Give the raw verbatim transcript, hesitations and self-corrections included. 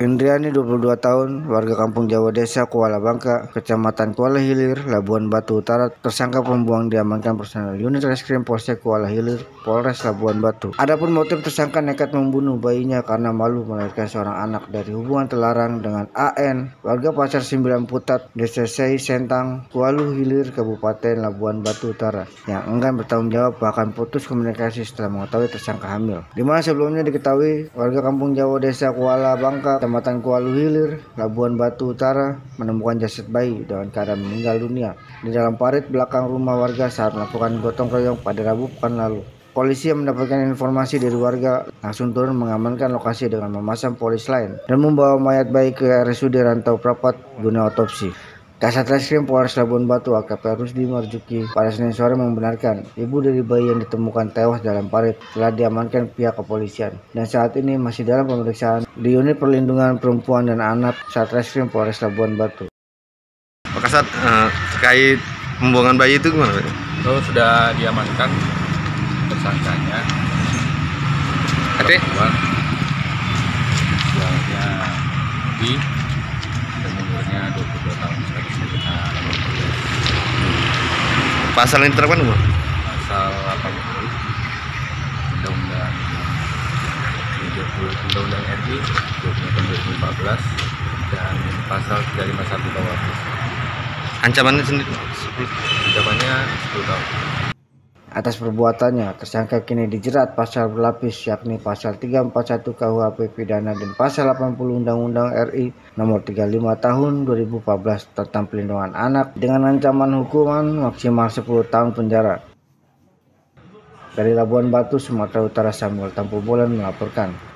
Indriani, dua puluh dua tahun, warga kampung Jawa Desa Kuala Bangka, Kecamatan Kuala Hilir, Labuan Batu Utara, tersangka pembuang diamankan personel unit reskrim Polsek Kuala Hilir, Polres Labuan Batu. Adapun motif tersangka nekat membunuh bayinya karena malu melahirkan seorang anak dari hubungan terlarang dengan A N, warga Pasar Sembilan Putat, Desa Sei Sentang, Kuala Hilir, Kabupaten Labuan Batu Utara, yang enggan bertanggung jawab bahkan putus komunikasi setelah mengetahui tersangka hamil. Di mana sebelumnya diketahui warga kampung Jawa Desa Kuala Bangka, Kecamatan Kuala Hilir, Labuan Batu Utara menemukan jasad bayi dengan keadaan meninggal dunia di dalam parit belakang rumah warga saat melakukan gotong royong pada Rabu pekan lalu. Polisi yang mendapatkan informasi dari warga langsung turun mengamankan lokasi dengan memasang polis lain dan membawa mayat bayi ke R S U D Rantau Prapat guna otopsi. Kasat Reskrim Polres Labuan Batu A K P Rusdi Marzuki pada Senin sore membenarkan ibu dari bayi yang ditemukan tewas dalam parit telah diamankan pihak kepolisian dan saat ini masih dalam pemeriksaan di Unit Perlindungan Perempuan dan Anak Satreskrim Polres Labuan Batu. Pak Kasat, eh, terkait pembuangan bayi itu gimana Pak? Itu sudah diamankan tersangkanya. Oke. Usianya di dan umurnya dua puluh dua tahun. Pasal yang diterapkan apa? Pasal delapan puluh Undang-Undang tujuh puluh Undang-Undang R I dua puluh tahun dua ribu empat belas dan pasal tiga ratus lima puluh satu K U H. Ancamannya sendiri? Ancamannya sepuluh tahun. Atas perbuatannya, tersangka kini dijerat pasal berlapis yakni pasal tiga ratus empat puluh satu K U H P pidana dan pasal delapan puluh Undang-Undang R I nomor tiga puluh lima tahun dua ribu empat belas tentang pelindungan anak dengan ancaman hukuman maksimal sepuluh tahun penjara. Dari Labuan Batu, Sumatera Utara, Samuel Tampu Bolan melaporkan.